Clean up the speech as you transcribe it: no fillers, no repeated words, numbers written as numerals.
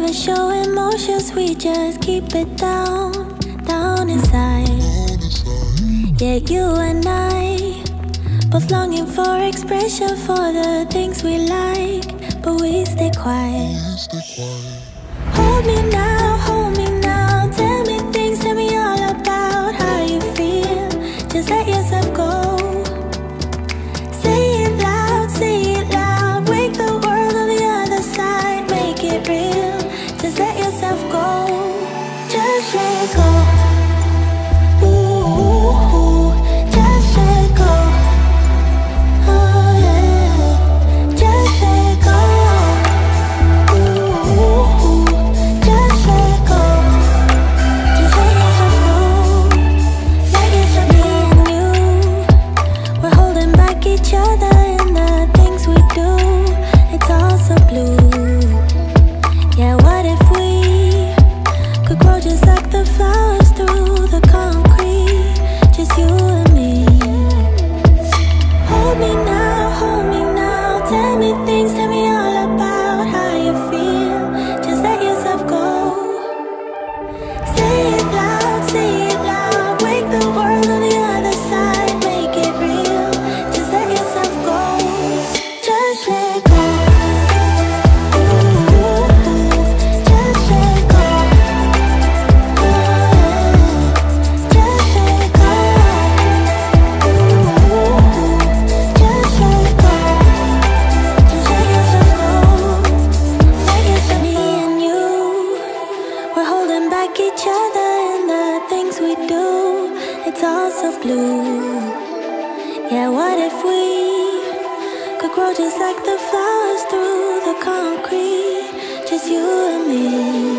wanna show emotions, we just keep it down, down inside. Yeah, you and I, both longing for expression for the things we like, but we stay quiet. Hold me now, tell me things, tell me all about how you feel. Just let yourself go. Say it loud, wake the world on the other side, make it real. Just let yourself go, just let go. Ooh, just let go. Oh yeah, just let go. Ooh, just let go. Just let yourself go. Let yourself be and you. We're holding back each other in the things we do. It's all so blue. Yeah, what if we could grow just like the flowers through the concrete? Just you and me. Hold me now, tell me things, tell me all about how you feel. Just let yourself go. Say it loud, wake the world on the other side, make it real. Just let yourself go, just let go. Ooh, just let go. Oh yeah, just let go. Ooh, just let go. Just let yourself go. Let yourself be and you. We're holding back each other in the things we do. It's all so blue. Yeah, what if we could grow just like the flowers through the concrete? Just you and me.